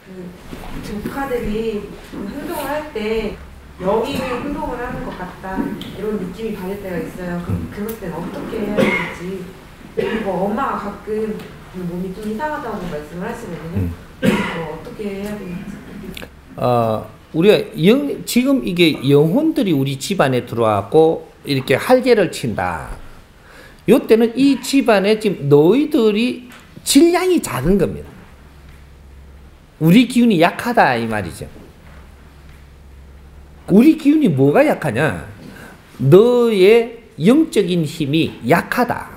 그 조카들이 행동을 할 때 여기에 행동을 하는 것 같다 이런 느낌이 받을 때가 있어요. 그럴 때는 어떻게 해야 되는지. 그리고 엄마가 가끔 몸이 좀 이상하다고 말씀을 하시거든요. 어떻게 해야 되는지. 우리가 지금 이게 영혼들이 우리 집안에 들어왔고 이렇게 할개를 친다. 요때는 이 집안에 지금 너희들이 질량이 작은 겁니다. 우리 기운이 약하다 이 말이죠. 우리 기운이 뭐가 약하냐? 너의 영적인 힘이 약하다.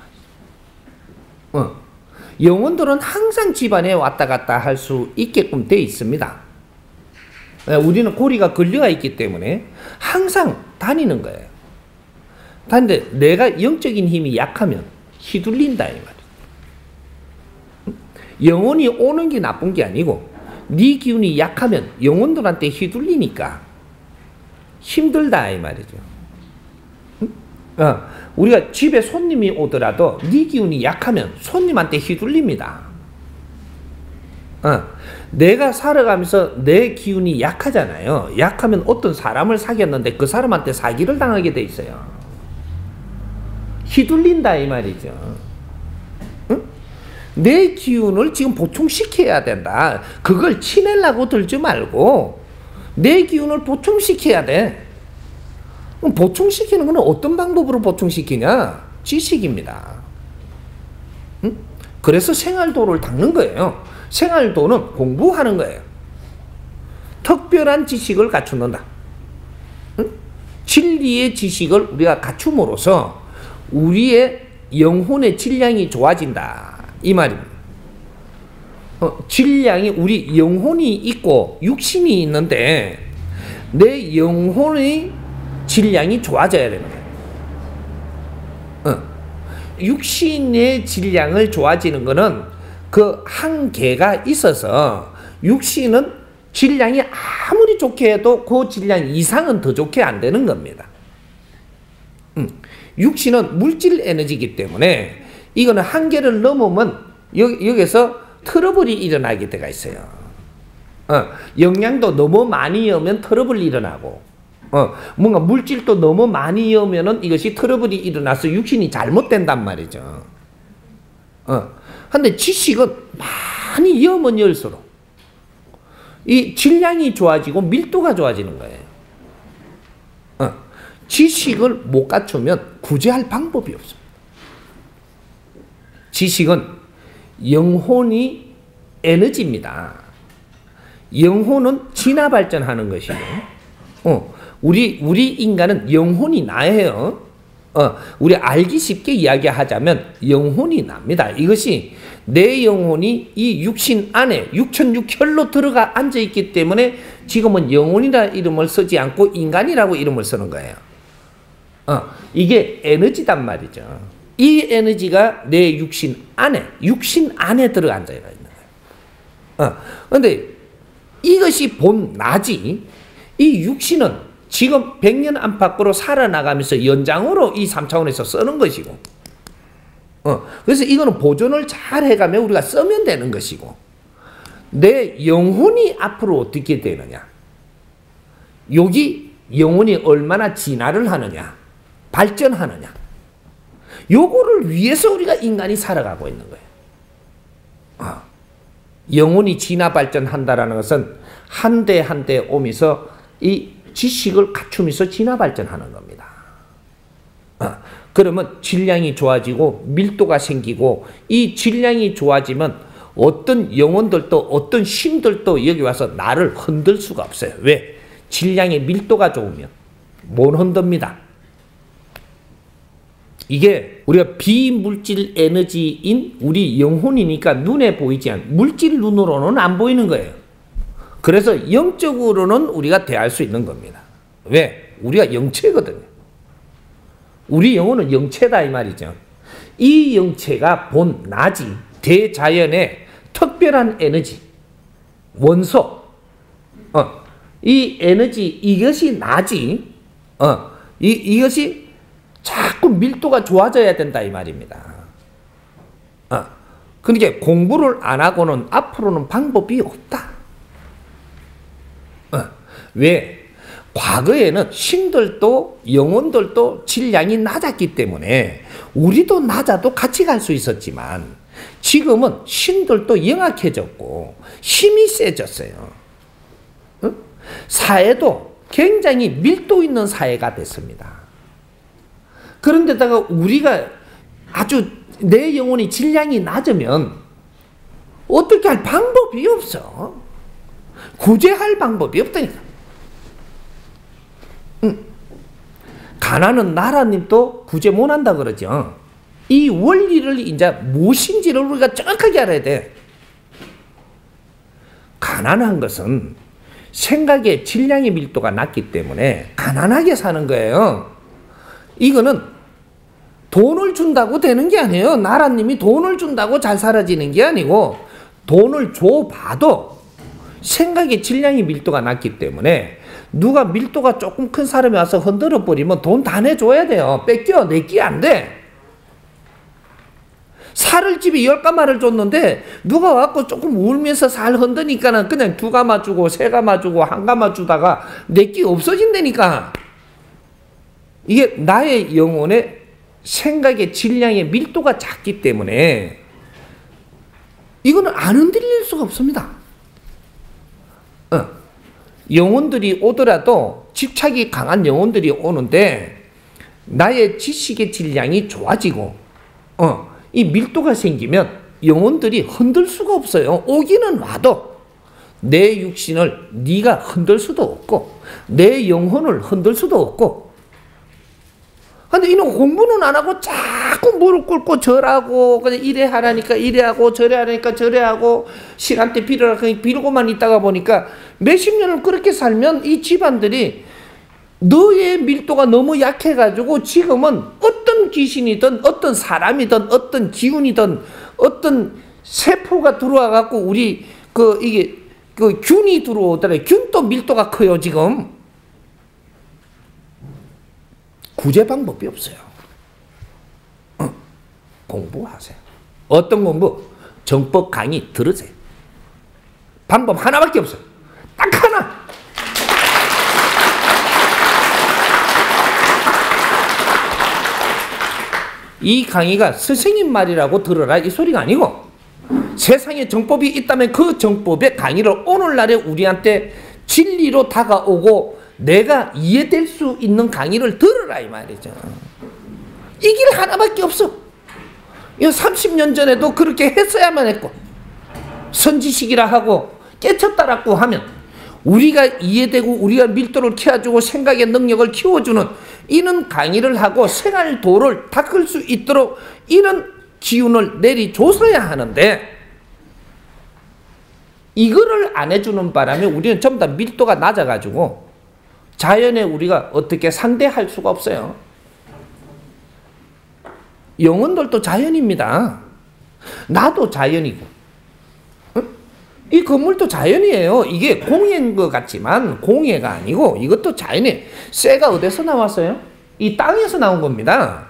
영혼들은 항상 집안에 왔다 갔다 할 수 있게끔 되어 있습니다. 우리는 고리가 걸려가 있기 때문에 항상 다니는 거예요. 그런데 내가 영적인 힘이 약하면 휘둘린다 이 말이에요. 영혼이 오는 게 나쁜 게 아니고 네 기운이 약하면 영혼들한테 휘둘리니까 힘들다 이 말이죠. 우리가 집에 손님이 오더라도 네 기운이 약하면 손님한테 휘둘립니다. 내가 살아가면서 내 기운이 약하잖아요. 약하면 어떤 사람을 사귀었는데 그 사람한테 사기를 당하게 돼 있어요. 휘둘린다 이 말이죠. 내 기운을 지금 보충시켜야 된다. 그걸 치내려고 들지 말고 내 기운을 보충시켜야 돼. 그럼 보충시키는 건 어떤 방법으로 보충시키냐? 지식입니다. 그래서 생활도를 닦는 거예요. 생활도는 공부하는 거예요. 특별한 지식을 갖추는다. 진리의 지식을 우리가 갖춤으로써 우리의 영혼의 질량이 좋아진다. 이 말입니다. 질량이 우리 영혼이 있고 육신이 있는데 내 영혼의 질량이 좋아져야 되는 거예요. 육신의 질량을 좋아지는 거는 그 한계가 있어서 육신은 질량이 아무리 좋게 해도 그 질량 이상은 더 좋게 안 되는 겁니다. 육신은 물질 에너지이기 때문에 이거는 한계를 넘으면 여기서 트러블이 일어나게 돼가 있어요. 영양도 너무 많이 여면 트러블이 일어나고 뭔가 물질도 너무 많이 여면은 이것이 트러블이 일어나서 육신이 잘못된단 말이죠. 근데 지식은 많이 여면 열수록 이 질량이 좋아지고 밀도가 좋아지는 거예요. 지식을 못 갖추면 구제할 방법이 없습니다. 지식은 영혼이 에너지입니다. 영혼은 진화 발전하는 것이고, 우리 인간은 영혼이 나예요. 우리 알기 쉽게 이야기하자면 영혼이 납니다. 이것이 내 영혼이 이 육신 안에 육천육혈로 들어가 앉아 있기 때문에 지금은 영혼이라 이름을 쓰지 않고 인간이라고 이름을 쓰는 거예요. 이게 에너지단 말이죠. 이 에너지가 내 육신 안에 들어가 앉아 있는 거예요. 그런데 이것이 본 나지, 이 육신은 지금 100년 안팎으로 살아나가면서 연장으로 이 3차원에서 쓰는 것이고, 그래서 이거는 보존을 잘 해가면 우리가 쓰면 되는 것이고, 내 영혼이 앞으로 어떻게 되느냐, 여기 영혼이 얼마나 진화를 하느냐, 발전하느냐, 요거를 위해서 우리가 인간이 살아가고 있는 거예요. 영혼이 진화 발전한다라는 것은 한 대 한 대 오면서 이 지식을 갖추면서 진화 발전하는 겁니다. 그러면 질량이 좋아지고 밀도가 생기고, 이 질량이 좋아지면 어떤 영혼들도 어떤 신들도 여기 와서 나를 흔들 수가 없어요. 왜? 질량의 밀도가 좋으면 못 흔듭니다. 이게 우리가 비물질 에너지인 우리 영혼이니까 눈에 보이지 않는, 물질 눈으로는 안 보이는 거예요. 그래서 영적으로는 우리가 대할 수 있는 겁니다. 왜? 우리가 영체거든요. 우리 영혼은 영체다 이 말이죠. 이 영체가 본 나지, 대자연의 특별한 에너지, 원소, 이 에너지, 이것이 나지, 이것이 자꾸 밀도가 좋아져야 된다 이 말입니다. 그러니까 공부를 안 하고는 앞으로는 방법이 없다. 왜? 과거에는 신들도 영혼들도 질량이 낮았기 때문에 우리도 낮아도 같이 갈 수 있었지만 지금은 신들도 영악해졌고 힘이 세졌어요. 사회도 굉장히 밀도 있는 사회가 됐습니다. 그런데다가 우리가 아주 내 영혼이 질량이 낮으면 어떻게 할 방법이 없어. 구제할 방법이 없다니까. 가난은 나라님도 구제 못한다 그러죠. 이 원리를 이제 무엇인지를 우리가 정확하게 알아야 돼. 가난한 것은 생각의 질량의 밀도가 낮기 때문에 가난하게 사는 거예요. 이거는 돈을 준다고 되는 게 아니에요. 나라님이 돈을 준다고 잘 살아지는 게 아니고 돈을 줘봐도 생각의 질량의 밀도가 낮기 때문에 누가 밀도가 조금 큰 사람이 와서 흔들어 버리면 돈 다 내줘야 돼요. 뺏겨 내끼 안 돼. 살을 집에 10가마를 줬는데 누가 와서 조금 울면서 살 흔드니까는 그냥 2가마 주고 3가마 주고 1가마 주다가 내끼 없어진다니까. 이게 나의 영혼의 생각의 질량의 밀도가 작기 때문에 이거는 안 흔들릴 수가 없습니다. 영혼들이 오더라도 집착이 강한 영혼들이 오는데 나의 지식의 질량이 좋아지고 이 밀도가 생기면 영혼들이 흔들 수가 없어요. 오기는 와도 내 육신을 네가 흔들 수도 없고 내 영혼을 흔들 수도 없고. 근데 이놈 공부는 안 하고 자꾸 무릎 꿇고 절하고 그냥 이래 하라니까 이래 하고 저래 하라니까 저래 하고 시간대 빌고만 있다가 보니까 몇십 년을 그렇게 살면 이 집안들이 너의 밀도가 너무 약해가지고 지금은 어떤 귀신이든 어떤 사람이든 어떤 기운이든 어떤 세포가 들어와갖고 우리 이게 균이 들어오더래. 균도 밀도가 커요 지금. 구제 방법이 없어요. 공부하세요. 어떤 공부? 정법 강의 들으세요. 방법 하나밖에 없어요. 딱 하나. 이 강의가 스승님 말이라고 들어라 이 소리가 아니고 세상에 정법이 있다면 그 정법의 강의를 오늘날에 우리한테 진리로 다가오고 내가 이해될 수 있는 강의를 들으라 이 말이죠. 이 길 하나밖에 없어. 이거 30년 전에도 그렇게 했어야만 했고 선지식이라 하고 깨쳤다라고 하면 우리가 이해되고 우리가 밀도를 키워주고 생각의 능력을 키워주는 이런 강의를 하고 생활도를 닦을 수 있도록 이런 기운을 내리줘서야 하는데 이거를 안 해주는 바람에 우리는 전부 다 밀도가 낮아가지고 자연에 우리가 어떻게 상대할 수가 없어요. 영혼들도 자연입니다. 나도 자연이고 이 건물도 자연이에요. 이게 공예인 것 같지만 공예가 아니고 이것도 자연이에요. 쇠가 어디서 나왔어요? 이 땅에서 나온 겁니다.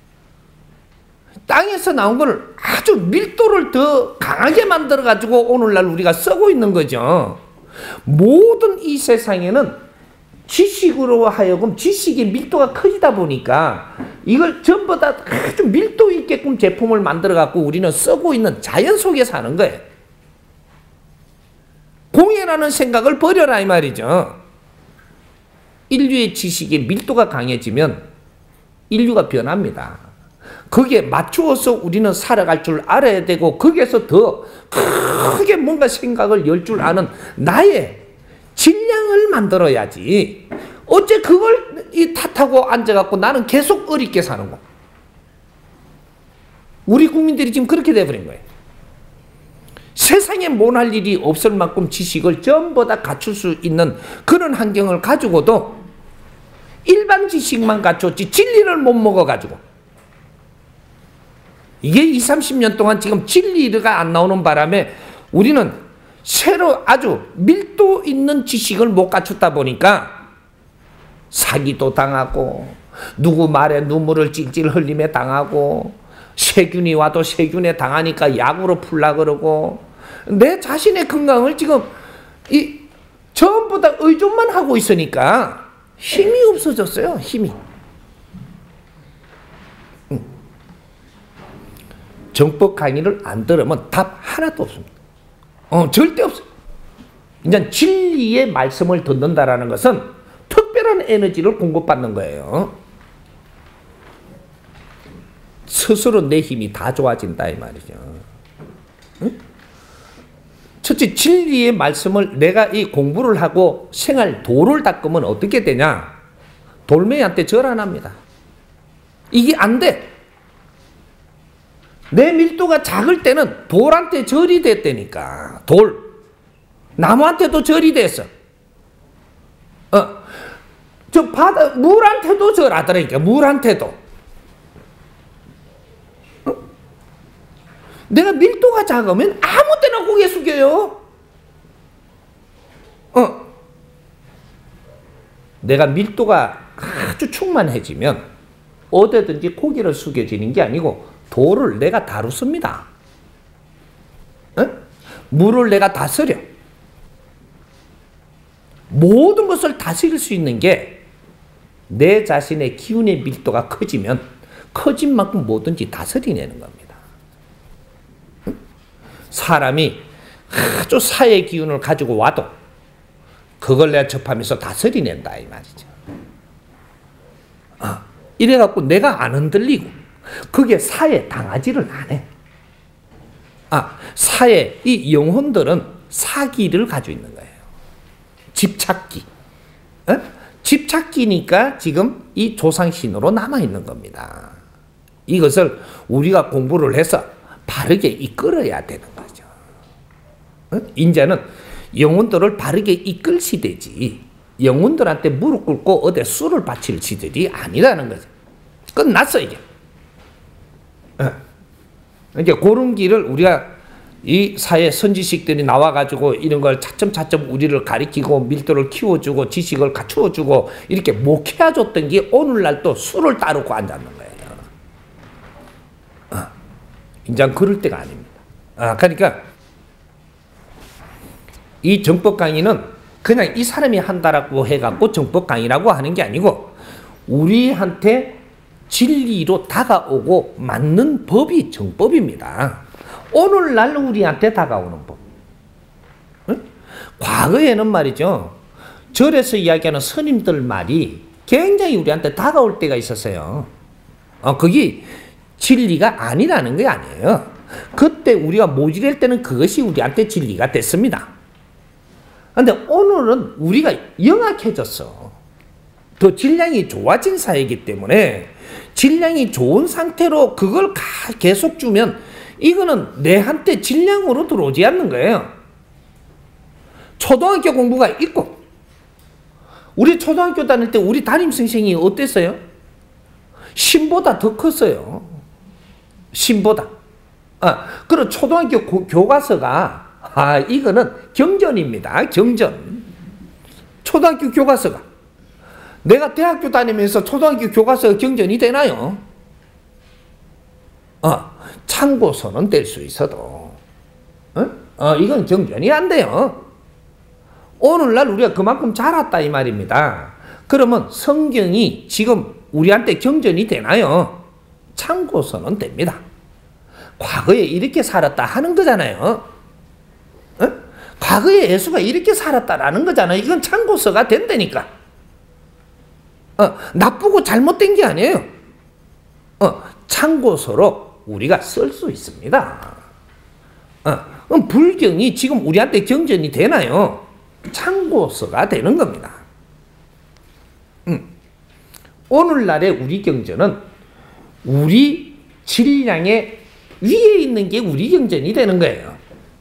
땅에서 나온 걸 아주 밀도를 더 강하게 만들어 가지고 오늘날 우리가 쓰고 있는 거죠. 모든 이 세상에는 지식으로 하여금 지식의 밀도가 커지다 보니까 이걸 전부 다 아주 밀도 있게끔 제품을 만들어 갖고 우리는 쓰고 있는 자연 속에 사는 거예요. 공예라는 생각을 버려라 이 말이죠. 인류의 지식의 밀도가 강해지면 인류가 변합니다. 거기에 맞추어서 우리는 살아갈 줄 알아야 되고 거기에서 더 크게 뭔가 생각을 열 줄 아는 나의 질량을 만들어야지. 어째 그걸 탓하고 앉아갖고 나는 계속 어렵게 사는 거. 우리 국민들이 지금 그렇게 돼버린 거예요. 세상에 못할 일이 없을 만큼 지식을 전부 다 갖출 수 있는 그런 환경을 가지고도 일반 지식만 갖췄지 진리를 못 먹어가지고 이게 20, 30년 동안 지금 진리가 안 나오는 바람에 우리는 새로 아주 밀도 있는 지식을 못 갖췄다 보니까 사기도 당하고 누구 말에 눈물을 찔찔 흘리며 당하고 세균이 와도 세균에 당하니까 약으로 풀라 그러고 내 자신의 건강을 지금 전부 다 의존만 하고 있으니까 힘이 없어졌어요. 힘이. 정법 강의를 안 들으면 답 하나도 없습니다. 절대 없어요. 이제 진리의 말씀을 듣는다라는 것은 특별한 에너지를 공급받는 거예요. 스스로 내 힘이 다 좋아진다 이 말이죠. 응? 첫째, 진리의 말씀을 내가 이 공부를 하고 생활 도를 닦으면 어떻게 되냐? 돌멩이한테 절 안 합니다. 이게 안 돼. 내 밀도가 작을 때는 돌한테 절이 됐다니까. 돌. 나무한테도 절이 됐어. 저 바다, 물한테도 절하더라니까. 물한테도. 내가 밀도가 작으면 아무 때나 고개 숙여요. 내가 밀도가 아주 충만해지면 어디든지 고개를 숙여지는 게 아니고 돌을 내가 다루습니다. 물을 내가 다스려. 모든 것을 다스릴 수 있는 게 내 자신의 기운의 밀도가 커지면 커진 만큼 뭐든지 다스리내는 겁니다. 사람이 아주 사의 기운을 가지고 와도 그걸 내가 접하면서 다스리낸다 이 말이죠. 이래갖고 내가 안 흔들리고 그게 사에 당하지를 안 해. 사의 이 영혼들은 사기를 가지고 있는 거예요. 집착기. 집착기니까 지금 이 조상신으로 남아있는 겁니다. 이것을 우리가 공부를 해서 바르게 이끌어야 되는 거죠. 이제는 영혼들을 바르게 이끌 시대지 영혼들한테 무릎 꿇고 어디 술을 바칠 시들이 아니라는 거죠. 끝났어 이게. 이제 그런 길을 우리가 이 사회 선지식들이 나와가지고 이런 걸 차츰차츰 우리를 가리키고 밀도를 키워주고 지식을 갖추어주고 이렇게 목회해줬던 게 오늘날 또 술을 따르고 앉았는 거예요. 이제 그럴 때가 아닙니다. 그러니까 이 정법 강의는 그냥 이 사람이 한다라고 해갖고 정법 강의라고 하는 게 아니고 우리한테 진리로 다가오고 맞는 법이 정법입니다. 오늘날 우리한테 다가오는 법. 과거에는 말이죠. 절에서 이야기하는 스님들 말이 굉장히 우리한테 다가올 때가 있었어요. 그게 진리가 아니라는 게 아니에요. 그때 우리가 모질할 때는 그것이 우리한테 진리가 됐습니다. 그런데 오늘은 우리가 영악해졌어. 더 질량이 좋아진 사회이기 때문에 질량이 좋은 상태로 그걸 계속 주면 이거는 내한테 질량으로 들어오지 않는 거예요. 초등학교 공부가 있고 우리 초등학교 다닐 때 우리 담임 선생님이 어땠어요? 신보다 더 컸어요. 신보다. 그리고 초등학교 교과서가 이거는 경전입니다. 경전. 초등학교 교과서가. 내가 대학교 다니면서 초등학교 교과서 경전이 되나요? 참고서는 될 수 있어도 이건 경전이 안 돼요. 오늘날 우리가 그만큼 자랐다 이 말입니다. 그러면 성경이 지금 우리한테 경전이 되나요? 참고서는 됩니다. 과거에 이렇게 살았다 하는 거잖아요. 과거에 예수가 이렇게 살았다라는 거잖아요. 이건 참고서가 된다니까. 나쁘고 잘못된 게 아니에요. 참고서로 우리가 쓸 수 있습니다. 그럼 불경이 지금 우리한테 경전이 되나요? 참고서가 되는 겁니다. 오늘날의 우리 경전은 우리 질량의 위에 있는 게 우리 경전이 되는 거예요.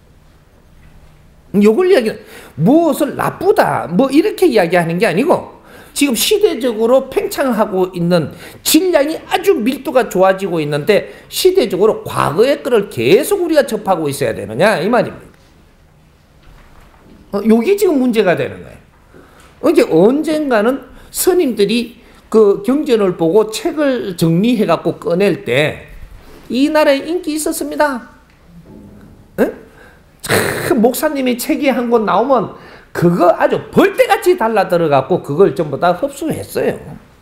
요걸 이야기는 무엇을 나쁘다 뭐 이렇게 이야기하는 게 아니고 지금 시대적으로 팽창하고 있는 질량이 아주 밀도가 좋아지고 있는데 시대적으로 과거의 거를 계속 우리가 접하고 있어야 되느냐 이 말입니다. 요게 지금 문제가 되는 거예요. 이제 언젠가는 스님들이 그 경전을 보고 책을 정리해 갖고 꺼낼 때 이 나라에 인기 있었습니다. 목사님이 책이 한 권 나오면 그거 아주 벌떼같이 달라들어갖고 그걸 전부 다 흡수했어요.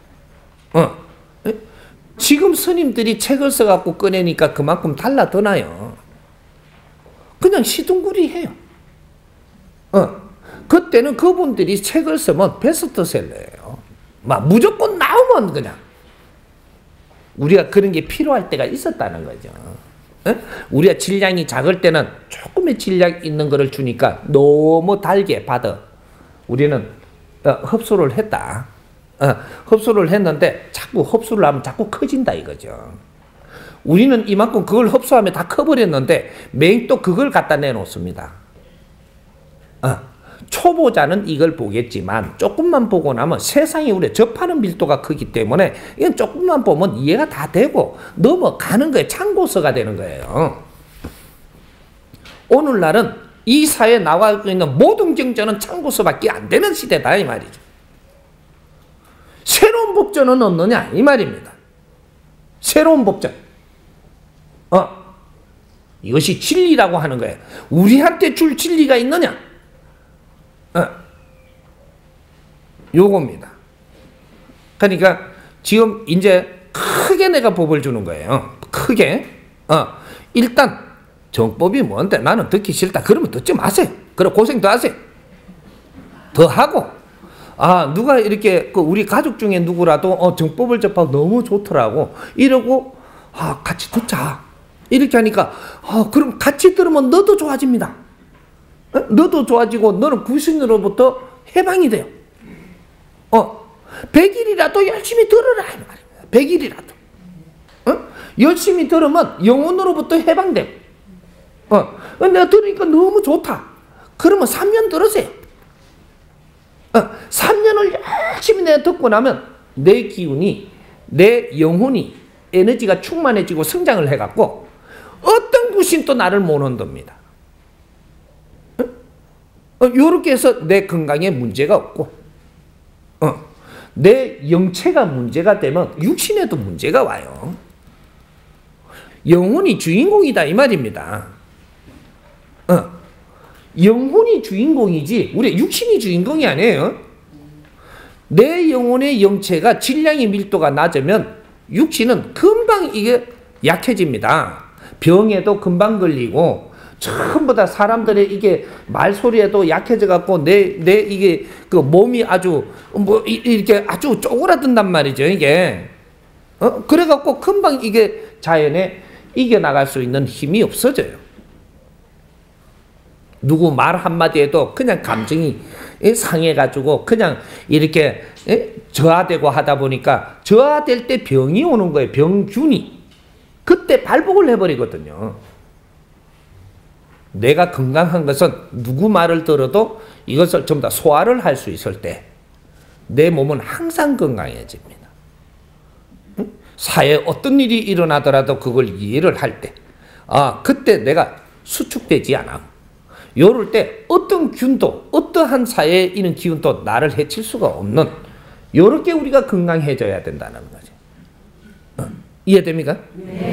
지금 스님들이 책을 써갖고 꺼내니까 그만큼 달라드나요? 그냥 시둥구리해요. 그때는 그분들이 책을 쓰면 베스트셀러예요. 막 무조건 나오면 그냥. 우리가 그런 게 필요할 때가 있었다는 거죠. 우리가 질량이 작을 때는 조금의 질량 있는 거를 주니까 너무 달게 받아. 우리는 흡수를 했다. 흡수를 했는데 자꾸 흡수를 하면 자꾸 커진다 이거죠. 우리는 이만큼 그걸 흡수하면 다 커버렸는데 매일 또 그걸 갖다 내놓습니다. 초보자는 이걸 보겠지만 조금만 보고 나면 세상이 우리 접하는 밀도가 크기 때문에 이건 조금만 보면 이해가 다 되고 넘어가는 거예요. 참고서가 되는 거예요. 오늘날은 이 사회에 나와 있는 모든 경전은 참고서밖에 안 되는 시대다 이 말이죠. 새로운 법전은 없느냐 이 말입니다. 새로운 법전. 이것이 진리라고 하는 거예요. 우리한테 줄 진리가 있느냐? 요겁니다. 그러니까 지금 이제 크게 내가 법을 주는 거예요. 크게. 일단 정법이 뭔데 나는 듣기 싫다. 그러면 듣지 마세요. 그럼 고생 더 하세요. 더 하고. 누가 이렇게 우리 가족 중에 누구라도 정법을 접하고 너무 좋더라고. 이러고 같이 듣자. 이렇게 하니까 그럼 같이 들으면 너도 좋아집니다. 너도 좋아지고 너는 귀신으로부터 해방이 돼요. 100일이라도 열심히 들으라 이 말입니다. 100일이라도. 열심히 들으면 영혼으로부터 해방돼요. 내가 들으니까 너무 좋다. 그러면 3년 들으세요. 3년을 열심히 내가 듣고 나면 내 기운이, 내 영혼이 에너지가 충만해지고 성장을 해갖고 어떤 귀신도 나를 못 온답니다. 요렇게 해서 내 건강에 문제가 없고 내 영체가 문제가 되면 육신에도 문제가 와요. 영혼이 주인공이다 이 말입니다. 영혼이 주인공이지 우리 육신이 주인공이 아니에요. 내 영혼의 영체가 질량의 밀도가 낮으면 육신은 금방 이게 약해집니다. 병에도 금방 걸리고 전부 다 사람들의 이게 말소리에도 약해져 갖고 내 이게 그 몸이 아주 이렇게 아주 쪼그라든단 말이죠 이게. 그래 갖고 금방 이게 자연에 이겨 나갈 수 있는 힘이 없어져요. 누구 말 한마디에도 그냥 감정이 상해 가지고 그냥 이렇게 저하되고 하다 보니까 저하될 때 병이 오는 거예요. 병균이. 그때 발복을 해버리거든요. 내가 건강한 것은 누구 말을 들어도 이것을 전부 다 소화를 할 수 있을 때 내 몸은 항상 건강해집니다. 사회에 어떤 일이 일어나더라도 그걸 이해를 할 때 그때 내가 수축되지 않아. 요럴 때 어떤 균도 어떠한 사회에 있는 기운도 나를 해칠 수가 없는 요렇게 우리가 건강해져야 된다는 거죠. 이해됩니까? 네.